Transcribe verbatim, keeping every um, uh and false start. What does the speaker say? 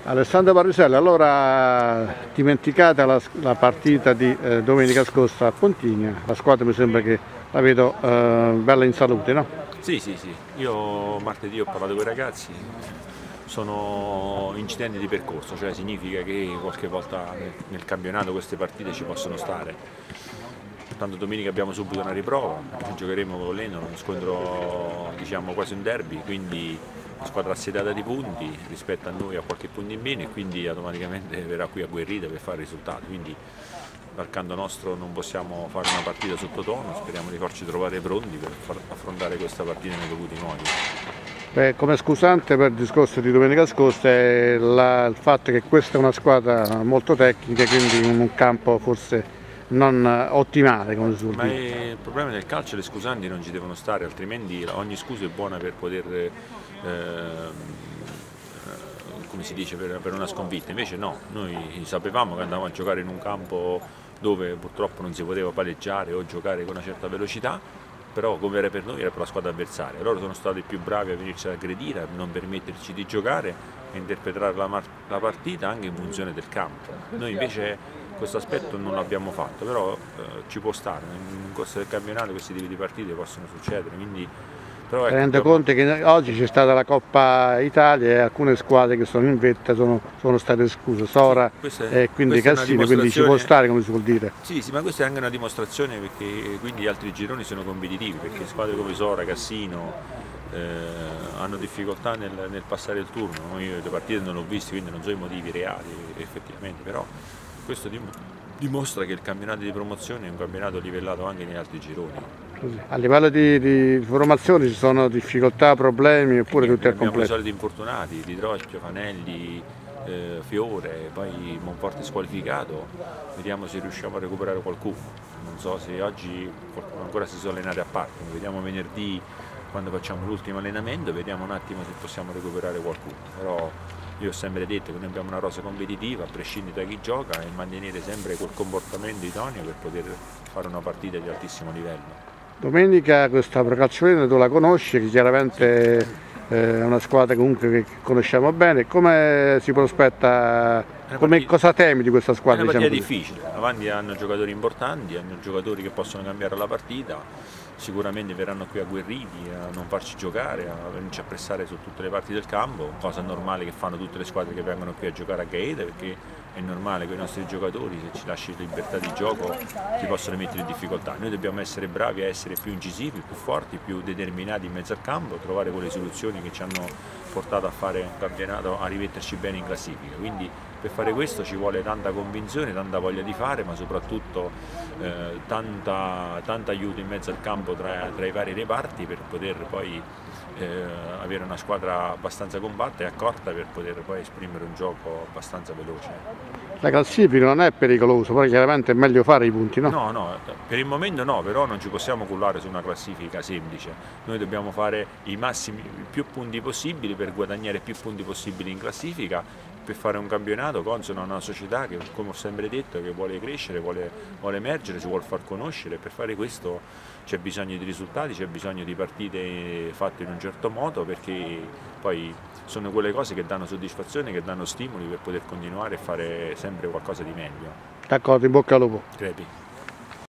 Alessandro Parriselli, allora dimenticate la, la partita di eh, domenica scorsa a Pontigna, la squadra mi sembra che la vedo eh, bella in salute, no? Sì, sì, sì, io martedì ho parlato con i ragazzi, sono incidenti di percorso, cioè significa che qualche volta nel, nel campionato queste partite ci possono stare. Tanto domenica abbiamo subito una riprova, giocheremo con l'Eno, uno scontro diciamo quasi un derby, quindi una squadra assediata di punti rispetto a noi, a qualche punto in meno, e quindi automaticamente verrà qui agguerrita per fare risultati. Quindi dal canto nostro non possiamo fare una partita sottotono, speriamo di farci trovare pronti per far affrontare questa partita nei dovuti modi. Beh, come scusante per il discorso di domenica scorsa è la, il fatto che questa è una squadra molto tecnica, quindi in un campo forse non ottimale, come si suol Ma dire. il problema del calcio, le scusanti non ci devono stare, altrimenti ogni scusa è buona per poter, eh, come si dice, per, per una sconfitta. Invece no, noi sapevamo che andavamo a giocare in un campo dove purtroppo non si poteva palleggiare o giocare con una certa velocità, però come era per noi era per la squadra avversaria. Loro sono stati più bravi a venirci ad aggredire, a non permetterci di giocare e interpretare la, la partita anche in funzione del campo. Noi invece questo aspetto non l'abbiamo fatto, però eh, ci può stare, in corso del campionato questi tipi di partite possono succedere, quindi però ecco, Tenendo abbiamo... conto che oggi c'è stata la Coppa Italia e alcune squadre che sono in vetta sono, sono state escluse, Sora sì, e quindi Cassino, quindi ci può stare, come si vuol dire. Sì, sì, ma questa è anche una dimostrazione perché quindi gli altri gironi sono competitivi, perché squadre come Sora, Cassino eh, hanno difficoltà nel, nel passare il turno. Io le partite non l'ho viste, quindi non so i motivi reali effettivamente, però questo dimostra che il campionato di promozione è un campionato livellato anche negli altri gironi. A livello di, di formazione ci sono difficoltà, problemi oppure tutto è abbiamo completo? i soliti infortunati, Di Trocchio, Fanelli, eh, Fiore, poi Monforte squalificato, vediamo se riusciamo a recuperare qualcuno. Non so se oggi qualcuno ancora si sono allenati a parte, vediamo venerdì quando facciamo l'ultimo allenamento, vediamo un attimo se possiamo recuperare qualcuno. Però io ho sempre detto che noi abbiamo una rosa competitiva, a prescindere da chi gioca, e mantenere sempre quel comportamento idoneo per poter fare una partita di altissimo livello. Domenica questa Procalciolina tu la conosci, che chiaramente è una squadra comunque che conosciamo bene. Come si prospetta, come, cosa temi di questa squadra? È una partita Diciamo difficile, avanti hanno giocatori importanti, hanno giocatori che possono cambiare la partita, sicuramente verranno qui agguerriti a non farci giocare, a venirci a pressare su tutte le parti del campo, cosa normale che fanno tutte le squadre che vengono qui a giocare a Gaeta, perché è normale che i nostri giocatori, se ci lasci libertà di gioco, ti possono mettere in difficoltà. Noi dobbiamo essere bravi a essere più incisivi, più forti, più determinati in mezzo al campo, trovare quelle soluzioni che ci hanno portato a fare un campionato, a rimetterci bene in classifica. Quindi per fare questo ci vuole tanta convinzione, tanta voglia di fare, ma soprattutto eh, tanta, tanta aiuto in mezzo al campo tra, tra i vari reparti per poter poi eh, avere una squadra abbastanza compatta e accorta per poter poi esprimere un gioco abbastanza veloce. La classifica non è pericolosa, poi chiaramente è meglio fare i punti, no? No, no, per il momento no, però non ci possiamo cullare su una classifica semplice. Noi dobbiamo fare i massimi, i più punti possibili per guadagnare più punti possibili in classifica, per fare un campionato consono a una società che, come ho sempre detto, che vuole crescere, vuole, vuole emergere, si vuole far conoscere. Per fare questo c'è bisogno di risultati, c'è bisogno di partite fatte in un certo modo, perché poi sono quelle cose che danno soddisfazione, che danno stimoli per poter continuare e fare sempre qualcosa di meglio. D'accordo, in bocca al lupo. Crepi.